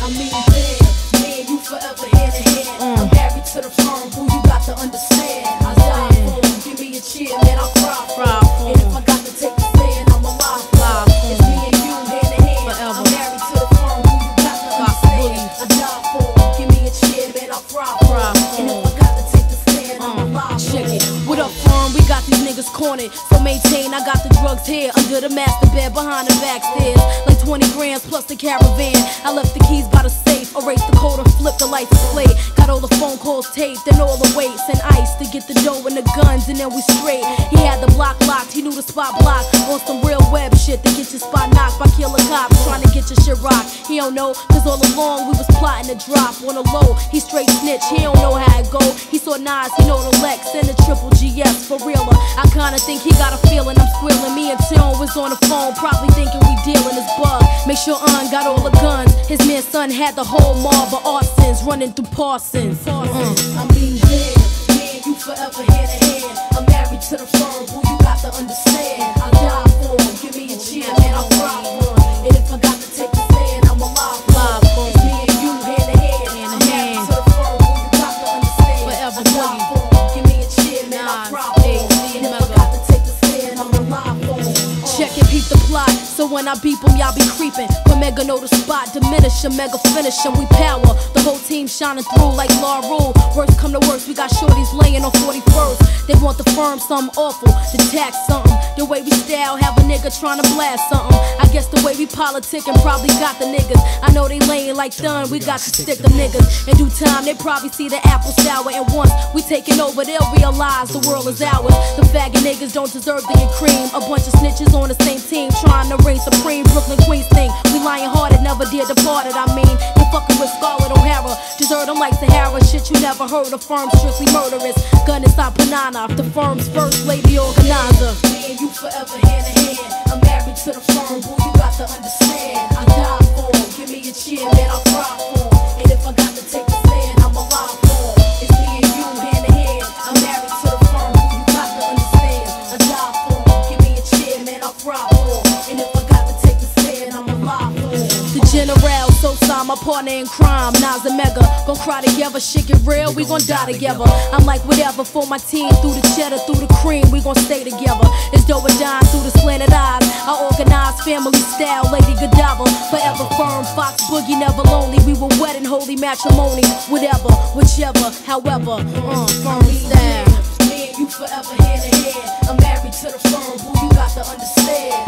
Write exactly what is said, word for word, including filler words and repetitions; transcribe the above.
I mean, damn, me and you forever hand in hand. Mm. I'm married to the firm, boo, you got to understand. I die for him, give me a cheer, man, I'll cry for him. And if I got to take the stand, I'm alive for him. It's me and you hand in hand. Forever. I'm married to the firm, boo, you got to understand. I die for him, give me a cheer, man, I'll cry for him. And if I got to take the stand, I'm alive for him. Check it. What up, firm? We got these niggas cornered, so maintain I got the drugs here under the master bed behind the back stairs. Like twenty grams plus the caravan. I left the keys by the safe, erased the code and flipped the lights display. Got all the phone calls taped and all the weights and ice to get the dough and the guns, and then we straight. He had the block locked, he knew the spot blocked. On some real web shit to get your spot knocked by killer cops trying to get your shit rocked. He don't know, cause all along we was plotting to drop on a low. He straight snitch, he don't know how it go. He saw Nas, he know the Lex and the triple G S for realer. I kinda think he got a feeling I'm squealing. Me and Tim was on the phone, probably thinking we dealing his bug. Make sure Un got all the guns. His man son had the whole mob of arsons running through Parsons. Mm. I mean, yeah, me and you forever hand in hand. I'm married to the firm, boo, you got to understand. I die for him, give me a cheer, man, I'll cry for him. And if I got to take the stand, I'm alive for him. It's me and you hand in hand. I'm married to the firm, boo, you got to understand. Forever, I die for him, give me a cheer, man, I'll cry for him. And if I got to take the stand, I'm alive for him. Check and peep the plot, so when I beep him, y'all be creeping. When Mega know the spot, diminish him, Mega finish him. We power, the whole team shining through like La Rule. Worst come to worst, we got shorties laying on forty-first. They want the firm something awful, to tax something. The way we style, have a nigga trying to blast something. I guess the way we politicking probably got the niggas. I know they laying like done, we got to stick them niggas. In due time, they probably see the apple sour. And once we taking over, they'll realize the world is ours. The faggot niggas don't deserve to get cream. A bunch of snitches on the same team, trying to reign supreme. Brooklyn Queens thing, we lying hearted, never did departed. I mean, you fucking with Scarlett O'Hara. Desert them like Sahara, shit you never heard. The firm strictly murderous. Gun inside Panana, the firm's first lady organizer. Me and you forever hand in hand. I'm married to the firm, boo, you got to understand. I die for him, give me a cheer, man, I'll cry for him. And if I got to take the stand, I'm alive for him. It's me and you hand in hand. I'm married to the firm, boo, you got to understand. I die for him, give me a cheer, man, I'll cry for him. And if I got to take the stand, I'm alive for him. The General, so my partner in crime, Nas and Mega. Gon' cry together, shit get real, we gon' die together. I'm like whatever for my team, through the cheddar, through the cream, we gon' stay together. It's dough and dime through the slanted eyes. I organize family style, Lady Godiva. Forever firm, Fox Boogie, never lonely. We were wed in holy matrimony. Whatever, whichever, however, uh, firm style. Me and you forever hand in hand. I'm married to the firm, boo, you got to understand.